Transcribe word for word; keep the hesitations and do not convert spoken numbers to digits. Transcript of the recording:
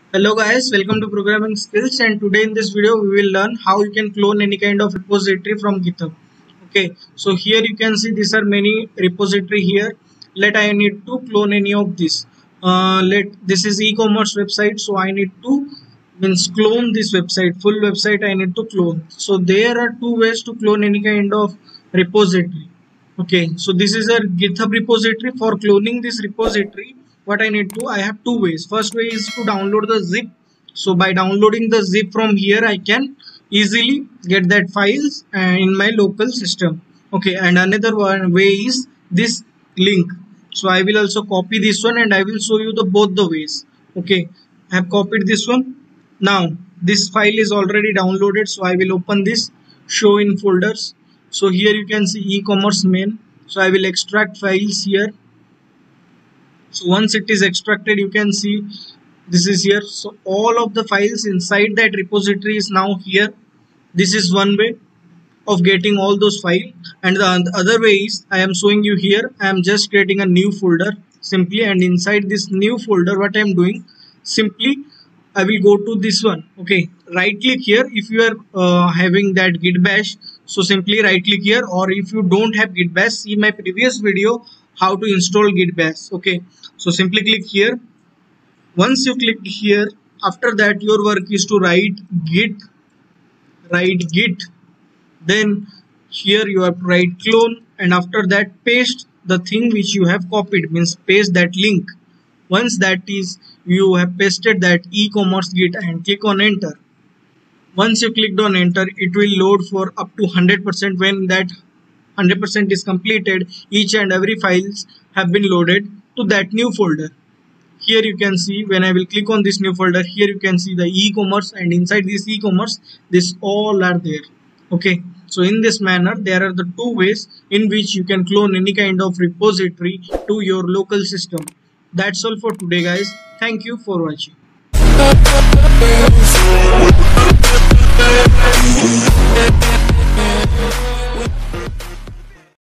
Hello guys, welcome to Programming Skills, and today in this video we will learn how you can clone any kind of repository from GitHub. Okay, so here you can see these are many repository here. Let I need to clone any of this. Uh, let this is e-commerce website, so I need to means clone this website. Full website I need to clone. So there are two ways to clone any kind of repository. Okay, so this is a GitHub repository. For cloning this repository, what I need to, I have two ways. First way is to download the zip. So by downloading the zip from here, I can easily get that files uh, in my local system. Okay, and another one way is this link. So I will also copy this one and I will show you the both the ways. Okay, I have copied this one. Now this file is already downloaded, so I will open this, show in folders. So here you can see e-commerce main. So I will extract files here. So once it is extracted, you can see this is here. So all of the files inside that repository is now here. This is one way of getting all those files, and the other way is I am showing you here. I am just creating a new folder simply, and inside this new folder what I am doing, simply I will go to this one. Okay, right click here if you are uh, having that git bash. So simply right click here, or if you don't have git bash, see my previous video how to install git bash. Okay, so simply click here. Once you click here, after that your work is to write git write git, then here you have to write clone, and after that paste the thing which you have copied, means paste that link. Once that is you have pasted that e-commerce git and click on enter. Once you clicked on enter, it will load for up to one hundred percent. When that one hundred percent is completed, each and every files have been loaded to that new folder. Here you can see when I will click on this new folder, here you can see the e-commerce, and inside this e-commerce this all are there. Okay, so in this manner there are the two ways in which you can clone any kind of repository to your local system. That's all for today guys. Thank you for watching.